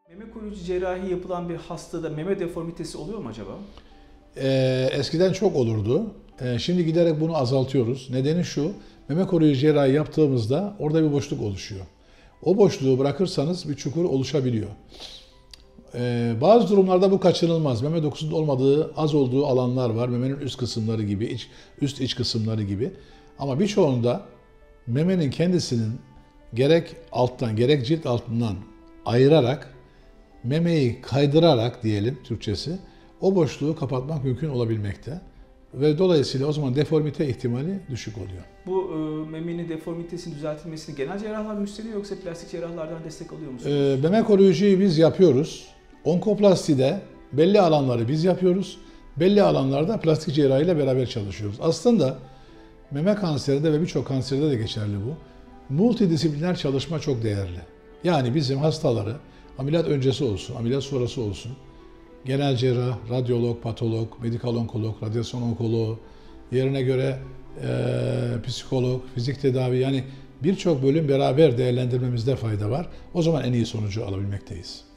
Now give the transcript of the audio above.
Meme koruyucu cerrahi yapılan bir hastada meme deformitesi oluyor mu acaba? Eskiden çok olurdu. Şimdi giderek bunu azaltıyoruz. Nedeni şu, meme koruyucu cerrahi yaptığımızda orada bir boşluk oluşuyor. O boşluğu bırakırsanız bir çukur oluşabiliyor. Bazı durumlarda bu kaçınılmaz. Meme dokusunun olmadığı, az olduğu alanlar var. Memenin üst kısımları gibi, üst iç kısımları gibi. Ama birçoğunda memenin kendisinin gerek alttan gerek cilt altından ayırarak, memeyi kaydırarak diyelim Türkçesi, o boşluğu kapatmak mümkün olabilmekte. Ve dolayısıyla o zaman deformite ihtimali düşük oluyor. Bu memenin deformitesinin düzeltilmesini genel cerrahlar mı üstleniyor yoksa plastik cerrahlardan destek alıyor musunuz? Meme koruyucuyu biz yapıyoruz. Onkoplastide belli alanları biz yapıyoruz. Belli alanlarda plastik cerrahiyle beraber çalışıyoruz. Aslında meme kanserinde ve birçok kanserde de geçerli bu. Multidisipliner çalışma çok değerli. Yani bizim hastaları ameliyat öncesi olsun, ameliyat sonrası olsun, genel cerrah, radyolog, patolog, medikal onkolog, radyasyon onkoloğu, yerine göre psikolog, fizik tedavi, yani birçok bölüm beraber değerlendirmemizde fayda var. O zaman en iyi sonucu alabilmekteyiz.